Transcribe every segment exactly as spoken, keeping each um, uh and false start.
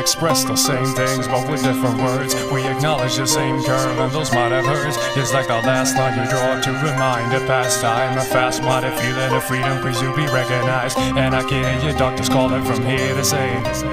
express the same things, but with different words. We acknowledge the same curve, and those might have hurts. It's like the last line you draw to remind a past time. A fast-minded feeling of freedom, please you be recognized. And I can hear your doctors calling from here to say,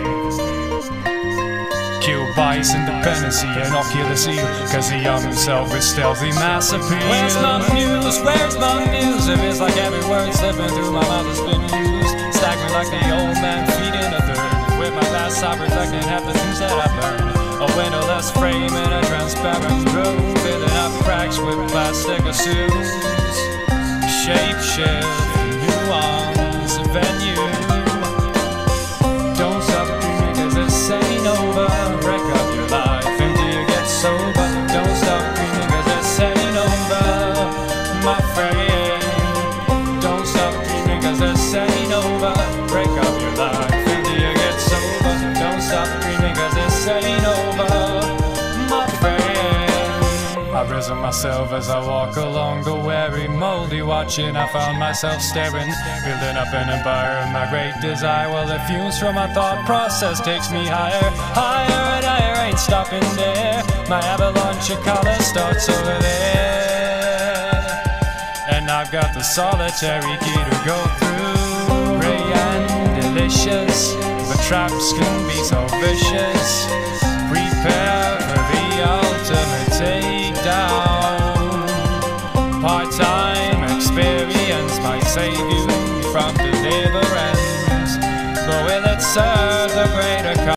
kill bias, independency, and I'll kill the seal, cause the young himself is stealthy mass appeal. Where's my muse? Where's my muse? If it's like every word slipping through my mouth has been used, staggering like the old man feeding a third. With my past I reflecting half the things that I've learned. A windowless frame in a transparent room, filling up cracks with plastic assumes. Shape shift, nuance, venue. Don't stop dreaming cause this ain't over. Wreck up your life until you get sober. Don't stop dreaming cause this ain't over, my friend. Don't stop dreaming cause this ain't over. Break up your life until you get sober. Don't stop dreaming cause this ain't over, my friend. I've risen myself as I walk along the weary, moldy watching. I found myself staring, building up an empire of my great desire. Well, the fumes from my thought process takes me higher, higher and higher, ain't stopping there. My avalanche of color starts over there, and I've got the solitary key to go through. Ray and delicious, but traps can be so vicious. Prepare for the ultimate takedown. Part-time experience might save you from deliverance, but will it serve the greater cause?